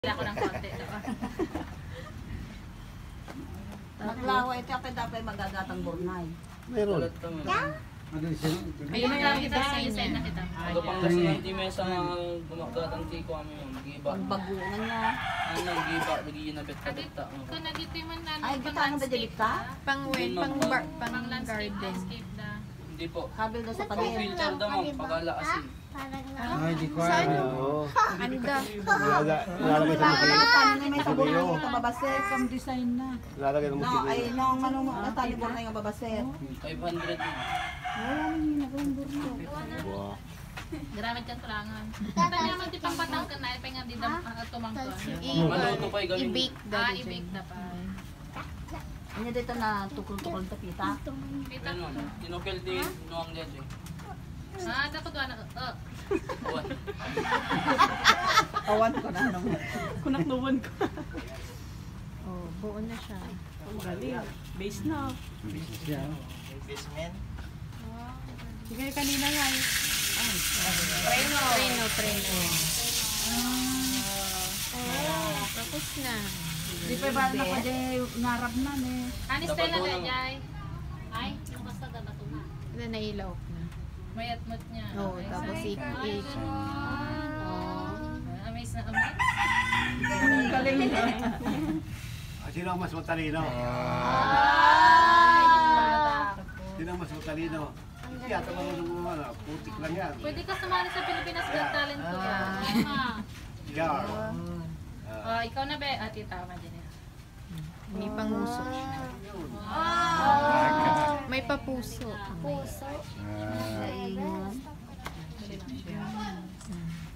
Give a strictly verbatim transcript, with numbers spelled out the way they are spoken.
Wala ko ng konti. Naglawa ito kapag dapat magagatang bornay. Meron. Ayun na lang kita sa isend na kita. Ano pang kasi hindi may sa gumagatang tiko kami yun, nag-iba. Ang bagunan niya. Ano, nag-iba, nag-iinabit ka Agit bita. ko nagitiman na Ay, kita ang dajalit ka? Pang wen, pang bar, pang pang landscape, garden. landscape na. Hindi po. Kabil daw sa Pang pader. filter daw mo, pag-ala asin. Ay, di ko alam. Oo. Anda. Lala- Lalagay sa Ay, mga tani na may sabon na yung babasek. Ang design na. Lalagay ng No, mga ay, nung ano mo, natali bornay yung babasek. five hundred yun. Wala nang nagawang burno. Wow. Grabe dyan kulangan. Tanda naman di pang batang ka na, pa nga di dam ang tumangko. I- Maluto pa yung gawin. I-bake daw. Ah, dyan. i-bake na pa. Ano dito na tukol-tukol na pita? Pita Ano, ko. tinukil din, nuwang din eh. Ah, dapat wala. Uh, Awan. Awan ko na nung kunaknuwan ko. Oh, buo na siya. Ang galing. Base na. Sige kanina nga eh. Preno. Preno, preno. Oh, tapos na. Di pa ba na pa dyan narap na eh. Ani Stella na jay. Ay, yung basta dapat na. Ito nailaw na. Mayat mot niya. Oh, Okay, tapos say- i- i- Oh. Amaze na amaze. Ang galing na. Ah, sino ang mas matalino? Ay, Sino ang mas matalino? Hindi ata marunong mo mga putik lang yan. pwede ka sumali sa Pilipinas Got Talent ko yan. Ah. Jar. Ah, ikaw na be. Ah, tita, tama dyan yan. May pangusok siya. May papuso. Ah. Gaingan.